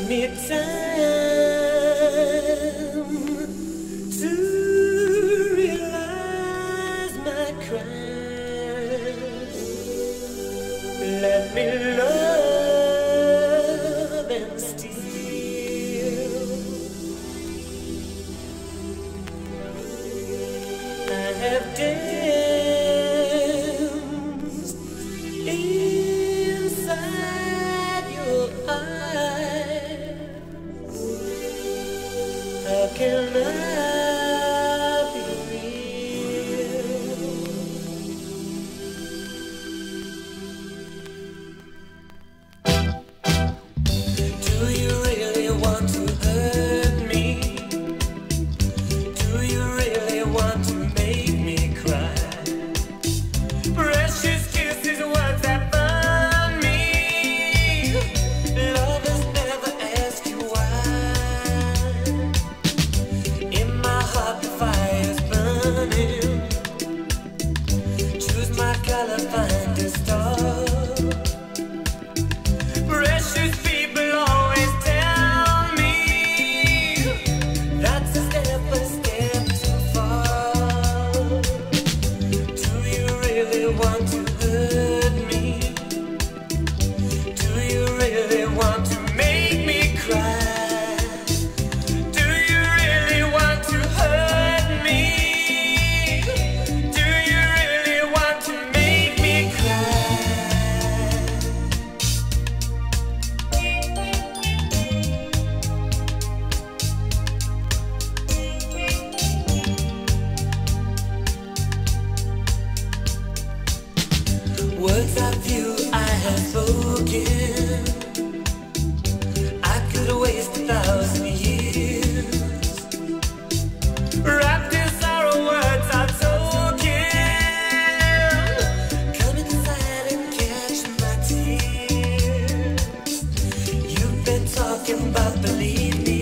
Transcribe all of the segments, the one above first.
me time to realize my crime. Let me love and steal. I have danced inside your eyes. How can I be real? Do you really want to hurt me? Do you really want to make me cry? Precious kisses, words that burn me. Lovers never ask you why. In my heart the fire's burning. Choose my color, find a star. Precious people always tell me that's a step too far. Do you really want to hurt me? Do you really want to make me cry? Do you really want to hurt me? Do you really want to make me cry? Words of you I have spoken, I could waste 1,000 years. Wrapped in sorrow, words are token. Come inside and catch my tears. You've been talking about believe me.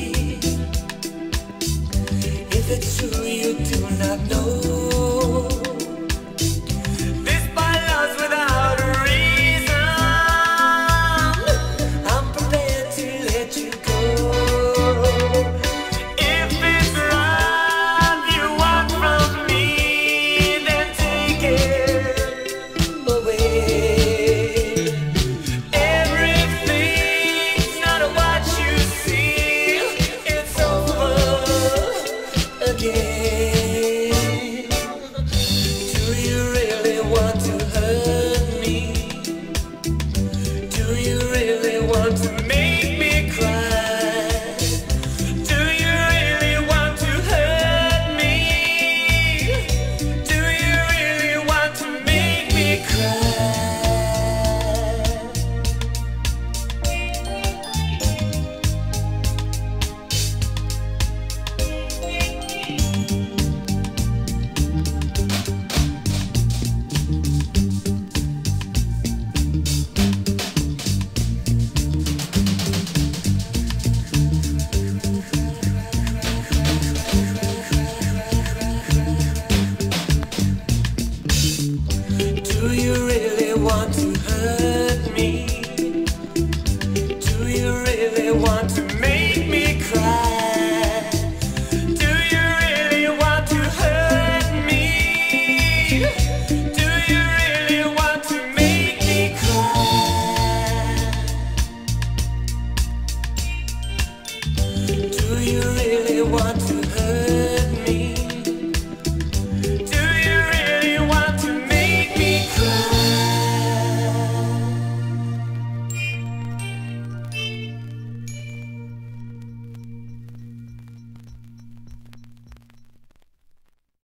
If it's true you do not know. This by love's without a reason. I'm prepared to let you go. If it's love you want from me, then take it away. Everything's not what you see. It's over again. Do you really want to hurt me? Do you really want to make me cry? Do you really want to hurt me? Do you really want to make me cry? Do you really want to hurt me? Do you really want to make me cry? Do you really want to hurt me? Do you really want to make me cry? Do you really want to